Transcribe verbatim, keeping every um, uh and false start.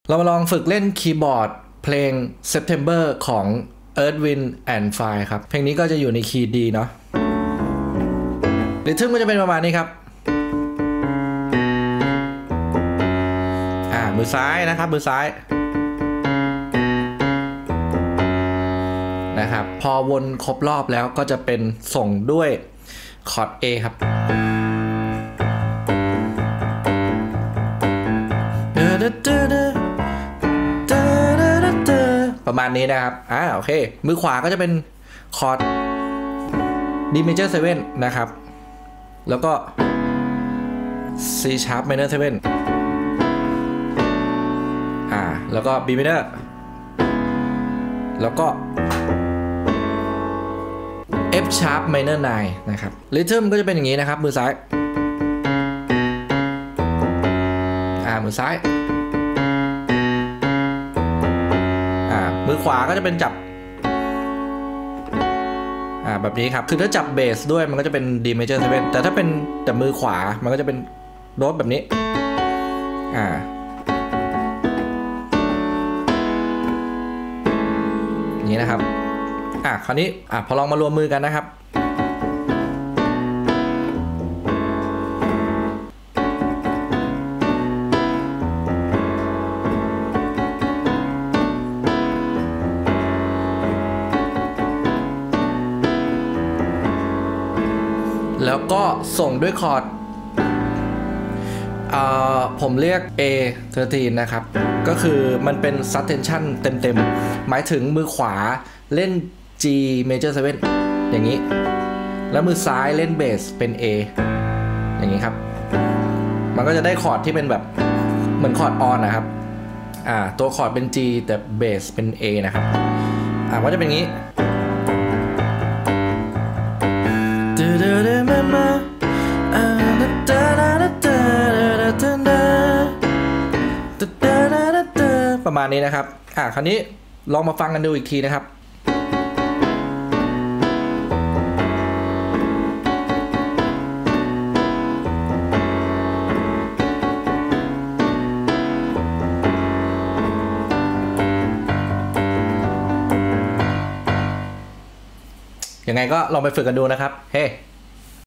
เรามาลองฝึกเล่นคีย์บอร์ดเพลง September ของ Earth Wind and Fire ครับเพลงนี้ก็จะอยู่ในคีย์ D เนาะริทึมก็จะเป็นประมาณนี้ครับอ่ามือซ้ายนะครับมือซ้ายนะครับพอวนครบรอบแล้วก็จะเป็นส่งด้วยคอร์ด A ครับประมาณนี้นะครับอ่าโอเคมือขวาก็จะเป็นคอร์ด D major เซเว่นนะครับแล้วก็ C sharp minor เซเว่นอ่าแล้วก็ B minor แล้วก็ F sharp minor ไนน์ นะครับริทึมก็จะเป็นอย่างนี้นะครับมือซ้ายอ่ามือซ้ายอ่ามือขวาก็จะเป็นจับอ่าแบบนี้ครับคือถ้าจับเบสด้วยมันก็จะเป็น D major เซเว่นแต่ถ้าเป็นแต่มือขวามันก็จะเป็นโน้ตแบบนี้อ่าอย่างนี้นะครับอ่ะคราวนี้อ่ะพอลองมารวมมือกันนะครับแล้วก็ส่งด้วยคอร์ดผมเรียก เอ สิบสาม นะครับก็คือมันเป็น subtension เต็มๆหมายถึงมือขวาเล่น G major เซเว่นอย่างนี้แล้วมือซ้ายเล่นเบสเป็น A อย่างนี้ครับมันก็จะได้คอร์ดที่เป็นแบบเหมือนคอร์ดออนนะครับอ่าตัวคอร์ดเป็น G แต่เบสเป็น A นะครับอ่าก็จะเป็นอย่างนี้ประมาณนี้นะครับอ่ะคราวนี้ลองมาฟังกันดูอีกทีนะครับยังไงก็ลองไปฝึกกันดูนะครับเฮ้ hey